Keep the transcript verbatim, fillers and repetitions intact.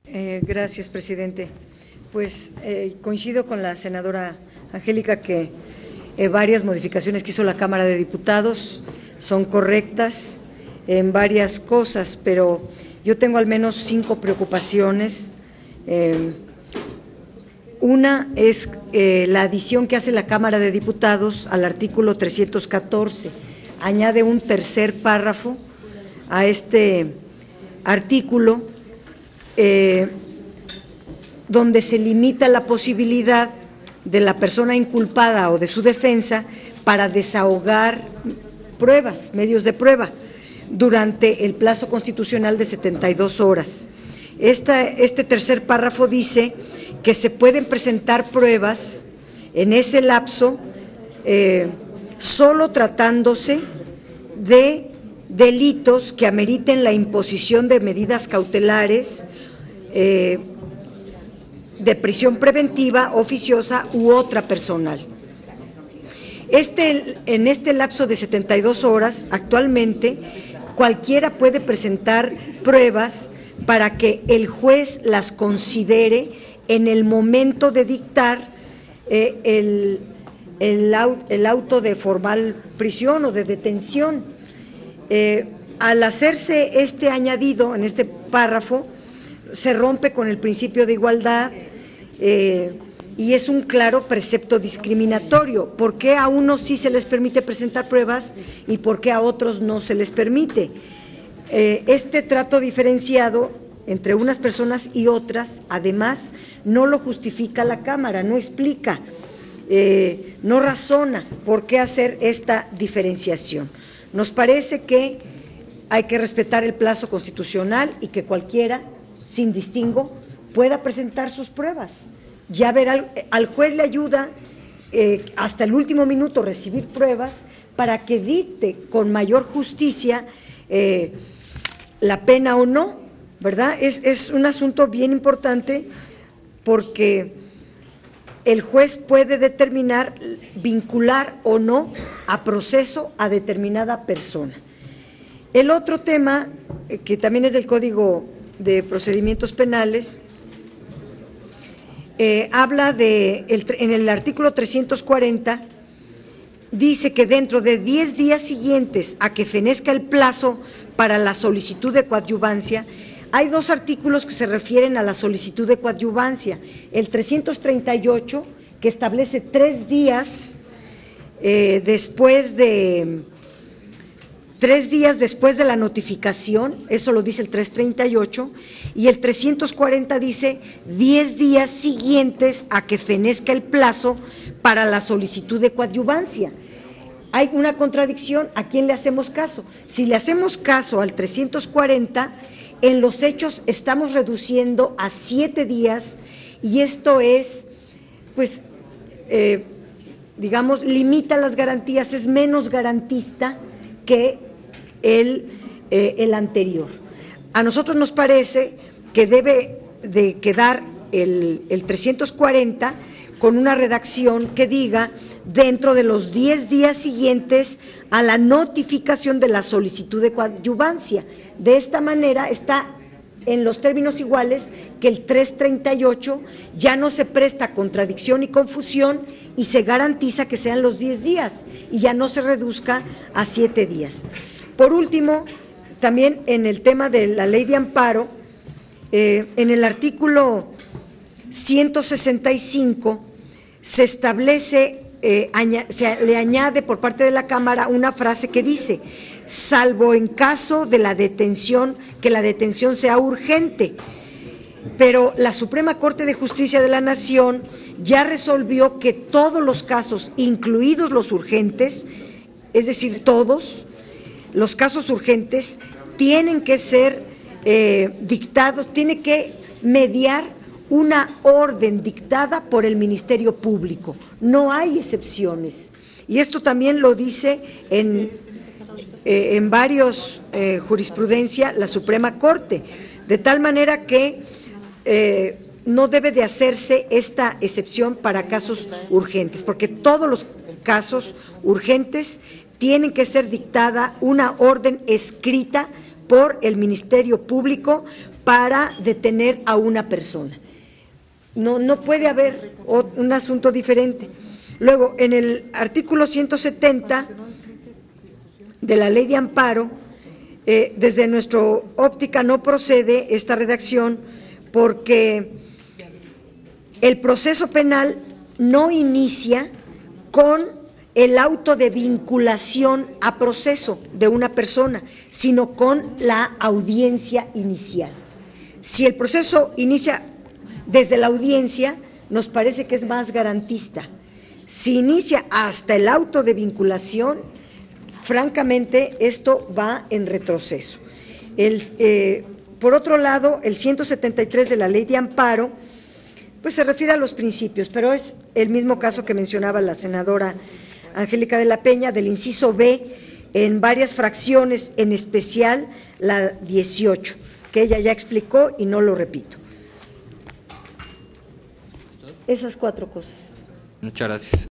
Eh, gracias, presidente. Pues eh, coincido con la senadora Angélica que eh, varias modificaciones que hizo la Cámara de Diputados son correctas en varias cosas, pero yo tengo al menos cinco preocupaciones. Eh, una es eh, la adición que hace la Cámara de Diputados al artículo trescientos catorce. Añade un tercer párrafo a este artículo eh, donde se limita la posibilidad de la persona inculpada o de su defensa para desahogar pruebas, medios de prueba, durante el plazo constitucional de setenta y dos horas. Esta, este tercer párrafo dice que se pueden presentar pruebas en ese lapso eh, solo tratándose de delitos que ameriten la imposición de medidas cautelares, eh, de prisión preventiva, oficiosa u otra personal. Este, en este lapso de setenta y dos horas, actualmente, cualquiera puede presentar pruebas para que el juez las considere en el momento de dictar eh, el, el, el auto de formal prisión o de detención. Eh, al hacerse este añadido en este párrafo, se rompe con el principio de igualdad eh, y es un claro precepto discriminatorio. ¿Por qué a unos sí se les permite presentar pruebas y por qué a otros no se les permite? Eh, este trato diferenciado entre unas personas y otras, además, no lo justifica la Cámara, no explica, eh, no razona por qué hacer esta diferenciación. Nos parece que hay que respetar el plazo constitucional y que cualquiera, sin distingo, pueda presentar sus pruebas. Ya verá, al juez le ayuda eh, hasta el último minuto recibir pruebas para que dicte con mayor justicia eh, la pena o no, ¿verdad? Es, es un asunto bien importante porque el juez puede determinar, vincular o no a proceso a determinada persona. El otro tema, que también es del Código de Procedimientos Penales, eh, habla de, el, en el artículo trescientos cuarenta, dice que dentro de diez días siguientes a que fenezca el plazo para la solicitud de coadyuvancia, hay dos artículos que se refieren a la solicitud de coadyuvancia. El trescientos treinta y ocho, que establece tres días eh, después de tres días después de la notificación, eso lo dice el trescientos treinta y ocho, y el trescientos cuarenta dice diez días siguientes a que fenezca el plazo para la solicitud de coadyuvancia. Hay una contradicción, ¿a quién le hacemos caso? Si le hacemos caso al trescientos cuarenta, en los hechos estamos reduciendo a siete días y esto es, pues, eh, digamos, limita las garantías, es menos garantista que el, eh, el anterior. A nosotros nos parece que debe de quedar el, el trescientos cuarenta con una redacción que diga dentro de los diez días siguientes a la notificación de la solicitud de coadyuvancia. De esta manera está en los términos iguales que el trescientos treinta y ocho, ya no se presta contradicción y confusión y se garantiza que sean los diez días y ya no se reduzca a siete días. Por último, también en el tema de la ley de amparo, eh, en el artículo ciento sesenta y cinco se establece, eh, aña, se le añade por parte de la Cámara una frase que dice: salvo en caso de la detención, que la detención sea urgente. Pero la Suprema Corte de Justicia de la Nación ya resolvió que todos los casos, incluidos los urgentes, es decir, todos los casos urgentes, tienen que ser eh, dictados, tiene que mediar una orden dictada por el Ministerio Público. No hay excepciones. Y esto también lo dice en, eh, en varios eh, jurisprudencia la Suprema Corte, de tal manera que eh, no debe de hacerse esta excepción para casos urgentes, porque todos los casos urgentes tienen que ser dictada una orden escrita por el Ministerio Público para detener a una persona. No, no puede haber un asunto diferente. Luego, en el artículo ciento setenta de la Ley de Amparo, eh, desde nuestra óptica no procede esta redacción porque el proceso penal no inicia con el auto de vinculación a proceso de una persona, sino con la audiencia inicial. Si el proceso inicia desde la audiencia, nos parece que es más garantista. Si inicia hasta el auto de vinculación, francamente, esto va en retroceso. El, eh, por otro lado, el ciento setenta y tres de la Ley de Amparo, pues se refiere a los principios, pero es el mismo caso que mencionaba la senadora Angélica de la Peña, del inciso B, en varias fracciones, en especial la dieciocho, que ella ya explicó y no lo repito. Esas cuatro cosas. Muchas gracias.